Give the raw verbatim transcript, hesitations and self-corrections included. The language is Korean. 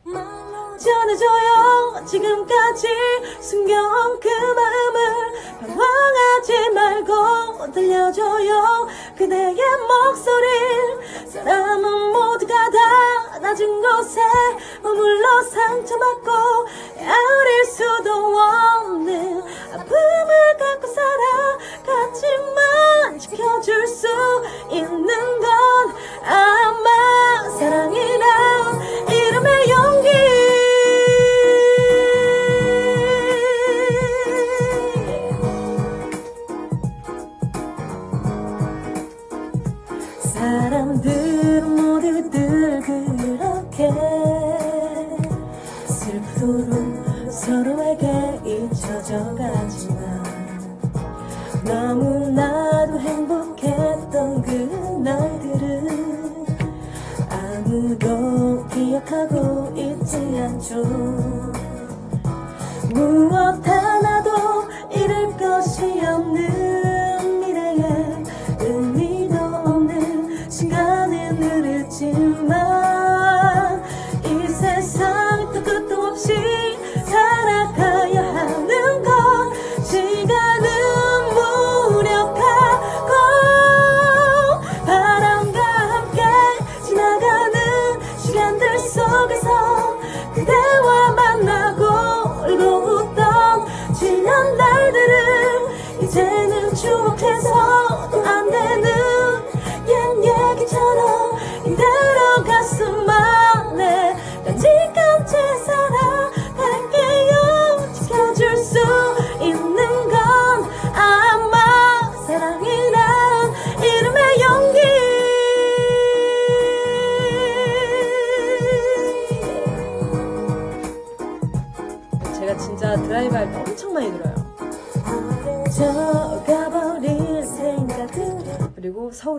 전해줘요. 지금까지 숨겨온 그 마음을 방황하지 말고 들려줘요. 그대의 목소리. 사람은 모두가 다 낮은 곳에 머물러 상처받고 아릴 수도 없는 아픔을 갖고 살아갔지만 지켜줄 수 있는 건 아마 사랑이란 이름의 용기. 사람들은 모두들 그렇게 슬프도록 서로에게 잊혀져 가지만 너무나도 행복했던 그날들은 아무도 기억하고 있지 않죠. 무엇 하나도 잃을 것이 없는 미래에 의미도 없는 시간은 흐르지만 이 세상 또 끝도 없이 살아가야 하는 것. 시간은 무력하고 바람과 함께 지나가는 시간들 속에서 그대와 만나고 울고 웃던 지난 날들을 이제는 추억해서도 안 되는 옛 얘기처럼 이대로 가슴 안에 간직한 채 살아갈게요. 지켜줄 수 있는 건 아마 사랑이란 이름의 용기. 제가 진짜 드라이브 할 때 엄청 많이 들어요. 저가버린 생각들. 그리고 서울